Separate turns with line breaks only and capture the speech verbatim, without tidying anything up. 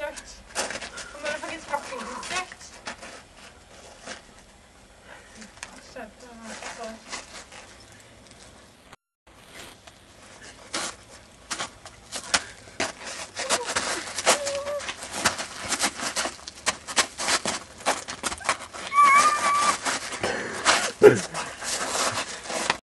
søkt. Nå må du faktisk fucking søkt. Skjønt, det var så.
Yes.